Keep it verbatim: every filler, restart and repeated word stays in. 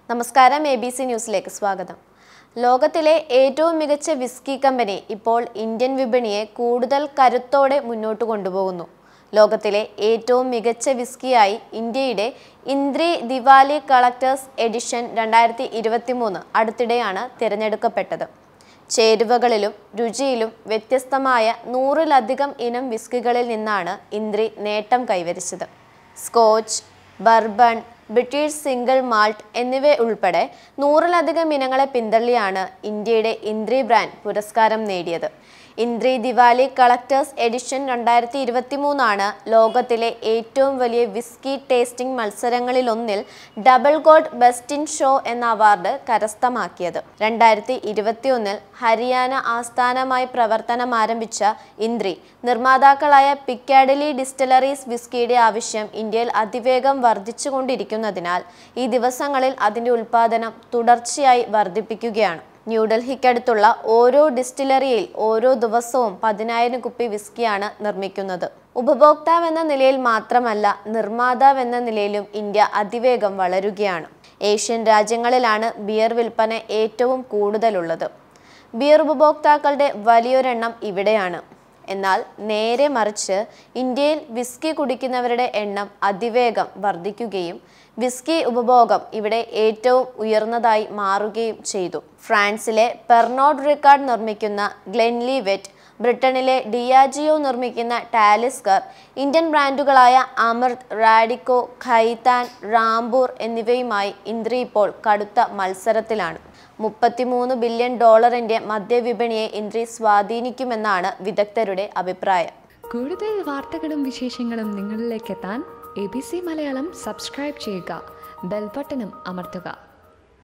നമസ്കാരം, A B C ന്യൂസിലേക്ക് സ്വാഗതം. ലോകത്തിലെ ഏറ്റവും മികച്ച വിസ്കി കമ്പനി ഇപ്പോൾ ഇന്ത്യൻ വിപണിയെ കൂടുതൽ കരുത്തോടെ മുന്നോട്ട് കൊണ്ടുപോകുന്നു. ലോകത്തിലെ ഏറ്റവും മികച്ച വിസ്കിയായി ഇന്ത്യയുടെ ഇന്ദ്രി ദിവാലി കളക്ടേഴ്സ് എഡിഷൻ രണ്ടായിരത്തി ഇരുപത്തി മൂന്ന് അടുത്തിടെയാണ് തിരഞ്ഞെടുക്കപ്പെട്ടത്. ചേരുവകളിലും രുചിയിലും വ്യത്യസ്തമായ നൂറിലധികം ഇനം വിസ്കികളിൽ നിന്നാണ് ഇന്ദ്രി നേട്ടം കൈവരിച്ചത്. Scotch, bourbon, British single malt എന്നിവ ഉൾപ്പെടെ നൂറിലധികം ഇനങ്ങളെ പിന്തള്ളിയാണ് ഇന്ത്യയുടെ ഇന്ദ്രി ബ്രാൻഡ് പുരസ്കാരം നേടിയത്. ഇന്ദ്രി ദിവാലി കളക്ടേഴ്സ് എഡിഷൻ രണ്ടായിരത്തി ഇരുപത്തി മൂന്നാണ് ലോകത്തിലെ ഏറ്റവും വലിയ വിസ്കി ടേസ്റ്റിംഗ് മത്സരങ്ങളിലൊന്നിൽ double gold best in show എന്ന അവാർഡ് കരസ്ഥമാക്കിയത്. രണ്ടായിരത്തി ഇരുപത്തി ഒന്നിൽ ഹരിയാന ആസ്ഥാനമായി പ്രവർത്തനം ആരംഭിച്ച ഇന്ദ്രി നിർമ്മാതാക്കളായ പിക്കാഡിലി ഡിസ്റ്റിലറീസ് വിസ്കിയുടെ ആവശ്യം ഇന്ത്യയിൽ അതിവേഗം വർദ്ധിച്ചുകൊണ്ടിരിക്കുന്നതിനാൽ ഈ ദിവസങ്ങളിൽ അതിൻ്റെ ഉൽപ്പാദനം തുടർച്ചയായി വർദ്ധിപ്പിക്കുകയാണ്. ന്യൂഡൽഹിക്കടുത്തുള്ള ഓരോ ഡിസ്റ്റിലറിയിൽ ഓരോ ദിവസവും പതിനായിരം കുപ്പി വിസ്കിയാണ് നിർമ്മിക്കുന്നത്. ഉപഭോക്താവെന്ന നിലയിൽ മാത്രമല്ല, നിർമ്മാതാവെന്ന നിലയിലും ഇന്ത്യ അതിവേഗം വളരുകയാണ്. ഏഷ്യൻ രാജ്യങ്ങളിലാണ് ബിയർ വിൽപ്പന ഏറ്റവും കൂടുതലുള്ളത്. ബിയർ ഉപഭോക്താക്കളുടെ വലിയൊരെണ്ണം ഇവിടെയാണ്. എന്നാൽ നേരെ മറിച്ച് ഇന്ത്യയിൽ വിസ്കി കുടിക്കുന്നവരുടെ എണ്ണം അതിവേഗം വർദ്ധിക്കുകയും വിസ്കി ഉപഭോഗം ഇവിടെ ഏറ്റവും ഉയർന്നതായി മാറുകയും ചെയ്തു. ഫ്രാൻസിലെ പെർണോഡ് റിക്കാർഡ് നിർമ്മിക്കുന്ന ഗ്ലെൻലിവെറ്റ്, ബ്രിട്ടനിലെ ഡിയാജിയോ നിർമ്മിക്കുന്ന ടാലിസ്കർ, ഇന്ത്യൻ ബ്രാൻഡുകളായ അമൃത്, റാഡിക്കോ, ഖൈതാൻ, റാംപൂർ എന്നിവയുമായി ഇന്ദ്രി ഇപ്പോൾ കടുത്ത മത്സരത്തിലാണ്. മുപ്പത്തിമൂന്ന് ബില്യൺ ഡോളറിന്റെ മദ്യവിപണിയെ ഇന്ദ്രി സ്വാധീനിക്കുമെന്നാണ് വിദഗ്ധരുടെ അഭിപ്രായം. കൂടുതൽ വാർത്തകളും വിശേഷങ്ങളും നിങ്ങളിലേക്ക് എത്താൻ A B C Malayalam subscribe ചെയ്യുക, ബെൽ ബട്ടണും അമർത്തുക.